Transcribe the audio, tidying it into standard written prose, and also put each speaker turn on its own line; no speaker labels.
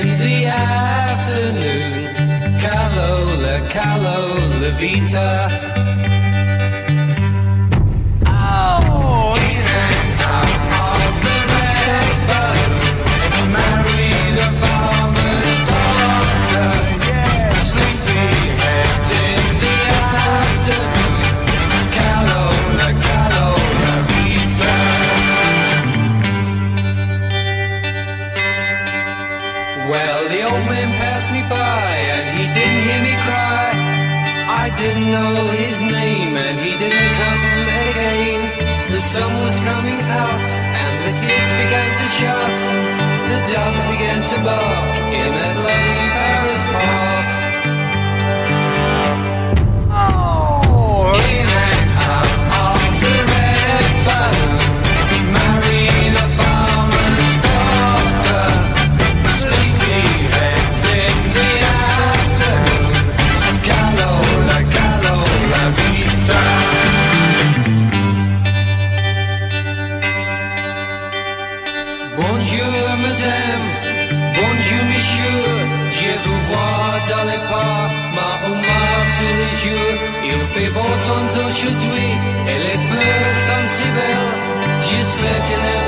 in the afternoon. Calo la vita. Oh, in and out of the red balloon. Marry the farmer's daughter. Yeah, sleepy heads in the afternoon. Calo la vita. Well, the old man passed me by and he didn't hear me cry. I didn't know his name and he didn't come again. The sun was coming out and the kids began to shout. The dogs began to bark in that lovely Paris park. Oh, in and out of the red balloon. Marry the farmer's daughter. Sleepy heads in the afternoon. Calo la vita. Bonjour madame, bonjour monsieur. Je vous vois dans les parcs, au mar tous les jours. Il fait beau temps aujourd'hui et les fleurs sont si belles. J'espère que